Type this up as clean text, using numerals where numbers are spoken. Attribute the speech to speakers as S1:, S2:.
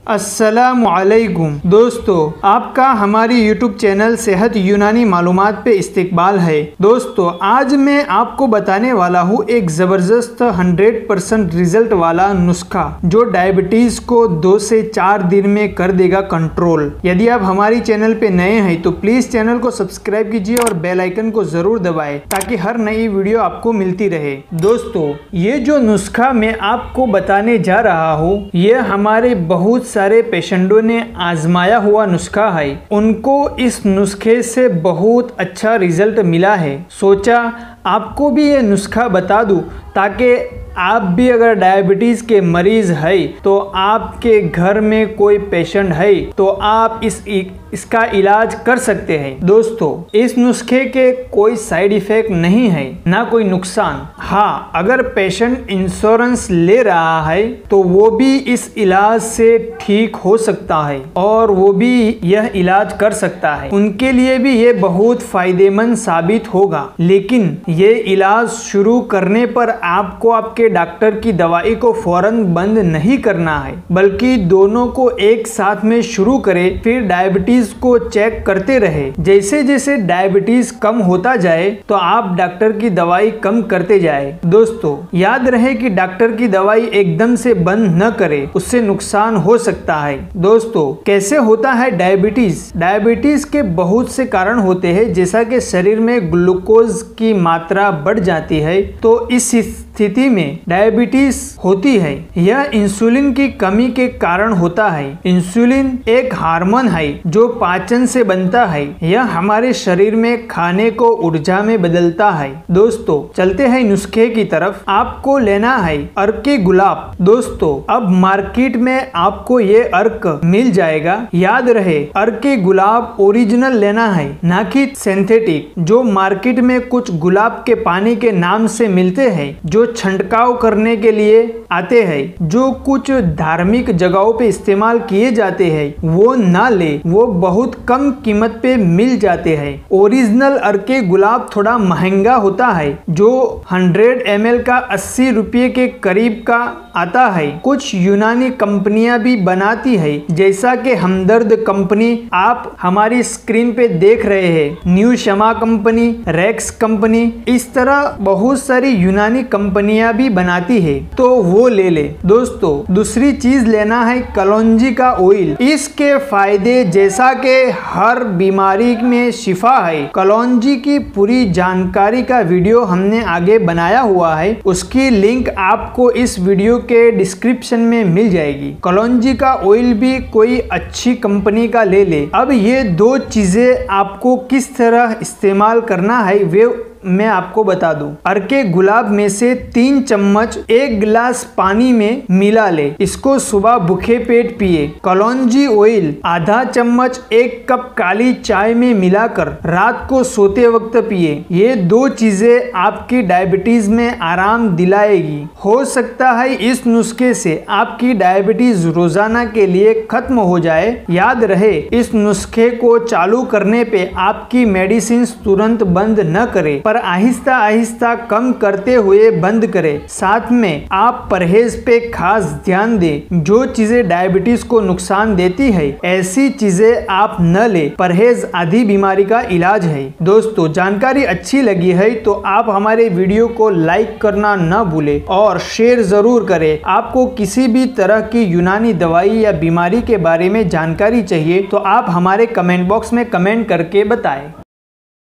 S1: अस्सलामुअलैकुम दोस्तों, आपका हमारी यूट्यूब चैनल सेहत यूनानी मालूमात पे इस्तकबाल है। दोस्तों, आज मैं आपको बताने वाला हूँ एक ज़बरदस्त 100% रिजल्ट वाला नुस्खा जो डायबिटीज़ को 2 से 4 दिन में कर देगा कंट्रोल। यदि आप हमारी चैनल पे नए हैं तो प्लीज़ चैनल को सब्सक्राइब कीजिए और बेल आइकन को ज़रूर दबाएं ताकि हर नई वीडियो आपको मिलती रहे। दोस्तों, ये जो नुस्खा मैं आपको बताने जा रहा हूँ ये हमारे बहुत सारे पेशेंटों ने आजमाया हुआ नुस्खा है। उनको इस नुस्खे से बहुत अच्छा रिजल्ट मिला है। सोचा आपको भी ये नुस्खा बता दूं ताकि आप भी अगर डायबिटीज़ के मरीज़ है तो आपके घर में कोई पेशेंट है तो आप इसका इलाज कर सकते हैं। दोस्तों, इस नुस्खे के कोई साइड इफ़ेक्ट नहीं है, ना कोई नुकसान। हाँ, अगर पेशेंट इंश्योरेंस ले रहा है तो वो भी इस इलाज से ठीक हो सकता है और वो भी यह इलाज कर सकता है। उनके लिए भी ये बहुत फायदेमंद साबित होगा। लेकिन ये इलाज शुरू करने पर आपको आपके डॉक्टर की दवाई को फौरन बंद नहीं करना है, बल्कि दोनों को एक साथ में शुरू करें। फिर डायबिटीज को चेक करते रहे। जैसे जैसे डायबिटीज कम होता जाए तो आप डॉक्टर की दवाई कम करते जाए। दोस्तों, याद रहे कि डॉक्टर की दवाई एकदम से बंद न करें, उससे नुकसान हो सकता है। दोस्तों, कैसे होता है डायबिटीज? डायबिटीज के बहुत से कारण होते हैं, जैसा कि शरीर में ग्लूकोज की मात्रा बढ़ जाती है तो इस स्थिति में डायबिटीज होती है। यह इंसुलिन की कमी के कारण होता है। इंसुलिन एक हार्मोन है जो पाचन से बनता है। यह हमारे शरीर में खाने को ऊर्जा में बदलता है। दोस्तों, चलते हैं नुस्खे की तरफ। आपको लेना है अर्के गुलाब। दोस्तों, अब मार्केट में आपको ये अर्क मिल जाएगा। याद रहे, अर्के गुलाब ओरिजिनल लेना है, ना कि सिंथेटिक जो मार्केट में कुछ गुलाब के पानी के नाम से मिलते हैं, जो छंटकाव करने के लिए आते हैं, जो कुछ धार्मिक जगहों पे इस्तेमाल किए जाते हैं। वो ना ले, वो बहुत कम कीमत पे मिल जाते हैं। ओरिजिनल अर्के गुलाब थोड़ा महंगा होता है, जो 100 ml का 80 रुपये के करीब का आता है। कुछ यूनानी कंपनियां भी बनाती है, जैसा कि हमदर्द कंपनी आप हमारी स्क्रीन पे देख रहे हैं, new Shama company, Rex company, इस तरह बहुत सारी यूनानी कंपनियां भी बनाती है, तो वो ले ले। दोस्तों, दूसरी चीज लेना है कलौंजी का ऑयल। इसके फायदे जैसा कि हर बीमारी में शिफा है। कलौंजी की पूरी जानकारी का वीडियो हमने आगे बनाया हुआ है, उसकी लिंक आपको इस वीडियो के डिस्क्रिप्शन में मिल जाएगी। कलौंजी का ऑयल भी कोई अच्छी कंपनी का ले ले। अब ये 2 चीजें आपको किस तरह इस्तेमाल करना है वे मैं आपको बता दूं। अर्के गुलाब में से 3 चम्मच 1 गिलास पानी में मिला ले। इसको सुबह भूखे पेट पिए। कलौंजी ऑयल आधा चम्मच 1 कप काली चाय में मिलाकर रात को सोते वक्त पिए। ये 2 चीजें आपकी डायबिटीज में आराम दिलाएगी। हो सकता है इस नुस्खे से आपकी डायबिटीज रोजाना के लिए खत्म हो जाए। याद रहे, इस नुस्खे को चालू करने पे आपकी मेडिसिन तुरंत बंद न करे, पर आहिस्ता आहिस्ता कम करते हुए बंद करें। साथ में आप परहेज पे खास ध्यान दें। जो चीजें डायबिटीज को नुकसान देती है ऐसी चीजें आप न ले। परहेज आधी बीमारी का इलाज है। दोस्तों, जानकारी अच्छी लगी है तो आप हमारे वीडियो को लाइक करना न भूले और शेयर जरूर करें। आपको किसी भी तरह की यूनानी दवाई या बीमारी के बारे में जानकारी चाहिए तो आप हमारे कमेंट बॉक्स में कमेंट करके बताएं।